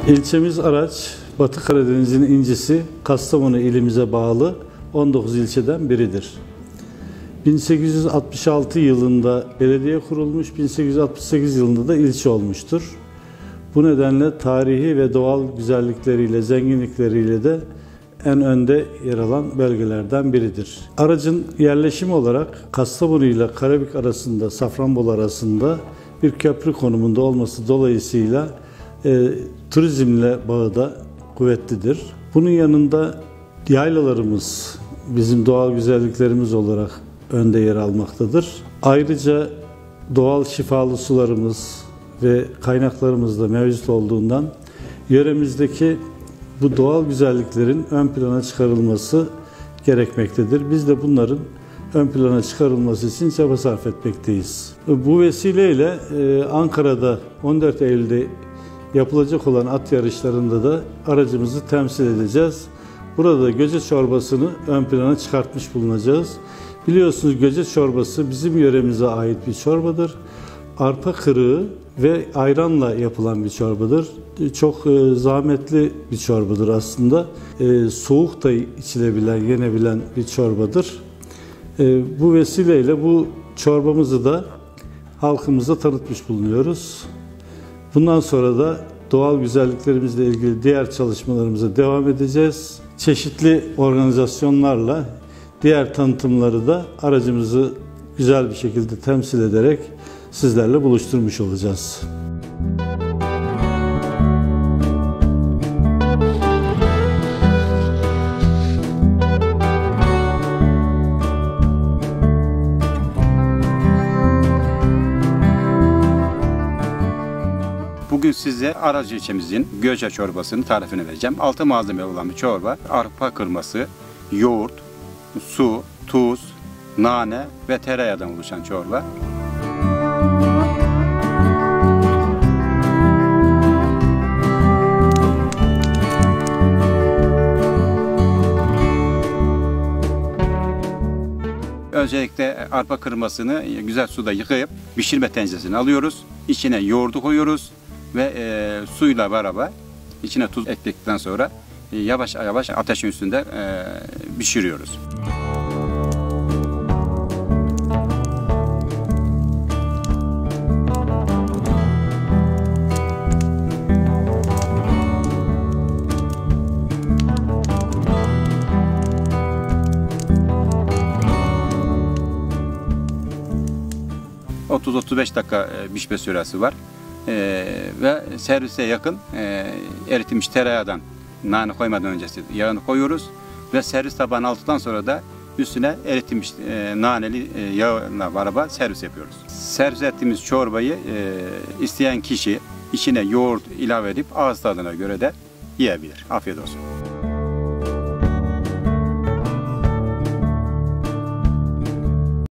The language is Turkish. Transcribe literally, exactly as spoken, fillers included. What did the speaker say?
İlçemiz Araç, Batı Karadeniz'in incisi, Kastamonu ilimize bağlı on dokuz ilçeden biridir. bin sekiz yüz altmış altı yılında belediye kurulmuş, bin sekiz yüz altmış sekiz yılında da ilçe olmuştur. Bu nedenle tarihi ve doğal güzellikleriyle, zenginlikleriyle de en önde yer alan bölgelerden biridir. Aracın yerleşimi olarak Kastamonu ile Karabük arasında, Safranbolu arasında bir köprü konumunda olması dolayısıyla e, turizmle bağı da kuvvetlidir. Bunun yanında yaylalarımız bizim doğal güzelliklerimiz olarak önde yer almaktadır. Ayrıca doğal şifalı sularımız ve kaynaklarımız da mevcut olduğundan yöremizdeki bu doğal güzelliklerin ön plana çıkarılması gerekmektedir. Biz de bunların ön plana çıkarılması için çaba sarf etmekteyiz. Bu vesileyle Ankara'da on dört Eylül'de yapılacak olan at yarışlarında da aracımızı temsil edeceğiz. Burada da Göce çorbasını ön plana çıkartmış bulunacağız. Biliyorsunuz Göce çorbası bizim yöremize ait bir çorbadır. Arpa kırığı ve ayranla yapılan bir çorbadır. Çok zahmetli bir çorbadır aslında. Soğuk da içilebilen, yenebilen bir çorbadır. Bu vesileyle bu çorbamızı da halkımıza tanıtmış bulunuyoruz. Bundan sonra da doğal güzelliklerimizle ilgili diğer çalışmalarımıza devam edeceğiz. Çeşitli organizasyonlarla diğer tanıtımları da aracımızı güzel bir şekilde temsil ederek sizlerle buluşturmuş olacağız. Bugün size Araç ilçemizin Göce çorbasının tarifini vereceğim. Altı malzeme olan bir çorba. Arpa kırması, yoğurt, su, tuz, nane ve tereyağından oluşan çorba. Öncelikle arpa kırmasını güzel suda yıkayıp pişirme tenceresine alıyoruz. İçine yoğurdu koyuyoruz ve e, suyla beraber içine tuz ekledikten sonra e, yavaş yavaş ateşin üstünde e, pişiriyoruz. otuz otuz beş dakika pişme süresi var. Ee, ve servise yakın e, eritilmiş tereyağdan nane koymadan öncesi yağını koyuyoruz ve servis tabağını aldıktan sonra da üstüne eritilmiş e, naneli e, yağla beraber servis yapıyoruz. Servis ettiğimiz çorbayı e, isteyen kişi içine yoğurt ilave edip ağız tadına göre de yiyebilir. Afiyet olsun.